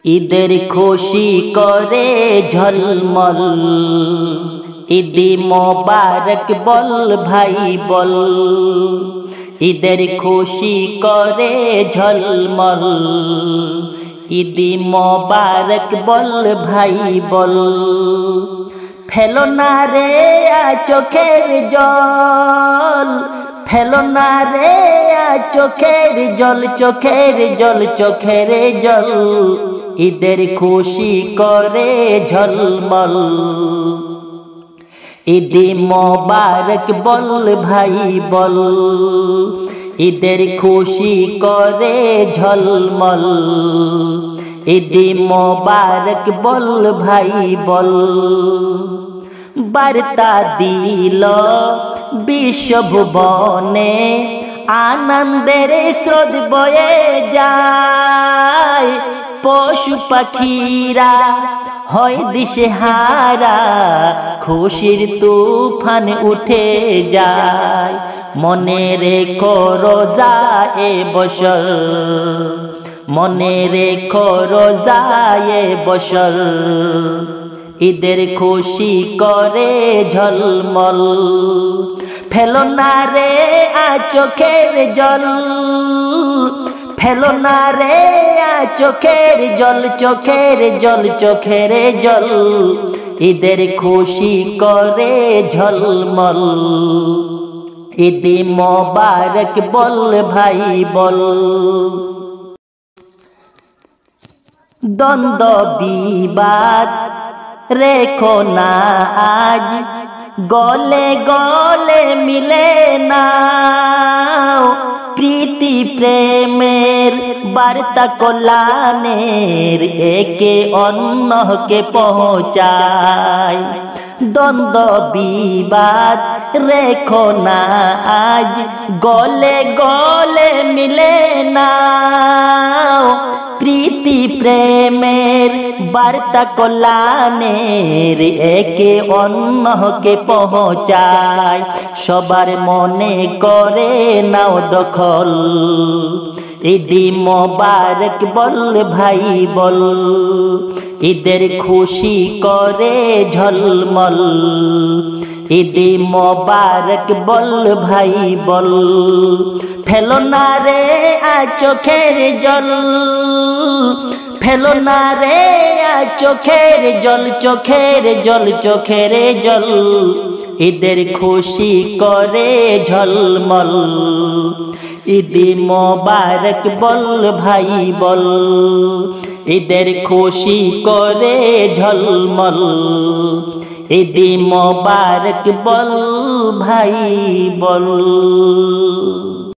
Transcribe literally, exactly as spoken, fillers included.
ঈদের খুশি করে ঝলমল, ঈদি মোবারক বল ভাই বল। ঈদের খুশি করে ঝলমল, ঈদি মোবারক বল ভাই বল। ফেলো না রে চোখের জল, ফেলো না রে চোখের জল, চোখের জল, চোখের জল। ঈদের খুশি করে ঝলমল, ঈদি মোবারক বল ভাই বল। ঈদের খুশি করে ঝলমল, ঈদি মোবারক বল ভাই বল। বার্তা দিল বিশ্বভুবনে, আনন্দের স্রোত বয়ে যায়। পশু পাখিরা হয় দিশেহারা, খুশির তুফান উঠে যায়। মনে রেখো রোজা এ বছর, মনে রেখো রোজা এ বছর। ঈদের খুশি করে ঝলমল, ফেলো না রে চোখের জল, ফেলো না রে চোখের জল, চোখের জল, চোখের জল। ঈদের খুশি করে ঝলমল, ঈদি মোবারক বল ভাই বল। দ্বন্দ্ব বিবাদ রেখো না আজ, গলে গলে মিলে নাও। প্রীতি প্রেমের বার্তা কল্যাণের, একে অন্যকে পৌঁছায়। দ্বন্দ্ব বিবাদ রেখো না আজ, গলে গলে মিলে নাও। প্রীতি প্রেমের বার্তা কল্যাণের, একে অন্যকে পৌঁছায়। সবার মনে করে নাও দখল, ঈদি মোবারক বল ভাই বল। ঈদের খুশি করে ঝলমল, ঈদি মোবারক বল ভাই বল। ফেলো না রে চোখের জল, ফেলো না রে চোখের জল, চোখের জল, চোখের জল। ঈদের খুশি করে ঝলমল, ঈদি মোবারক বল ভাই বল। ঈদের খুশি করে ঝলমল, ঈদি মোবারক বল ভাই বল।